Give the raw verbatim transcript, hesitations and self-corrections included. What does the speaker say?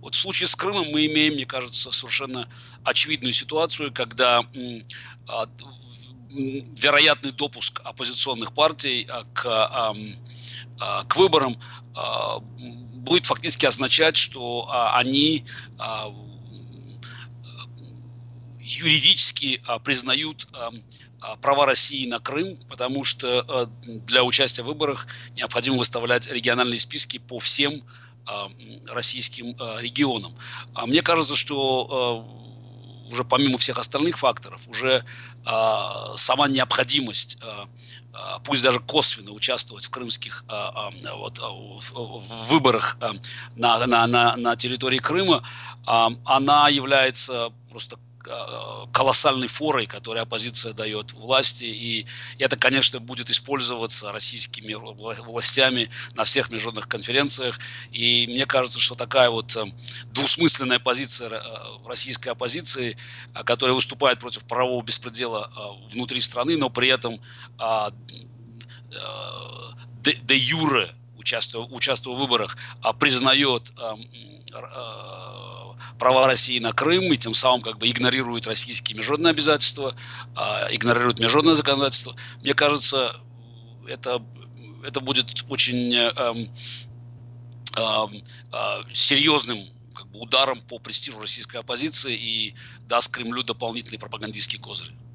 Вот в случае с Крымом мы имеем, мне кажется, совершенно очевидную ситуацию, когда м, а, д- в- м, вероятный допуск оппозиционных партий а, к, ам, а, к выборам а, м, будет фактически означать, что а, они а, м, юридически а, признают ам, а, права России на Крым, потому что а, для участия в выборах необходимо выставлять региональные списки по всем а, м, российским а, регионам. А мне кажется, что а, уже помимо всех остальных факторов, уже а, сама необходимость, а, а, пусть даже косвенно участвовать в крымских а, а, вот, а, в, в выборах а, на, на, на, на территории Крыма, а, она является просто а, колоссальной форой, которую оппозиция дает власти, и это, конечно, будет использоваться российскими властями на всех международных конференциях, и мне кажется, что такая вот э, двусмысленная позиция э, российской оппозиции, а, которая выступает против правового беспредела а, внутри страны, но при этом а, а, де, де юре, участвуя, участвуя в выборах, а, признает а, а, права России на Крым и тем самым как бы игнорирует российские международные обязательства, а, игнорирует международное законодательство. Мне кажется, это, это будет очень эм, эм, э, серьезным как бы, ударом по престижу российской оппозиции и даст Кремлю дополнительный пропагандистский козырь.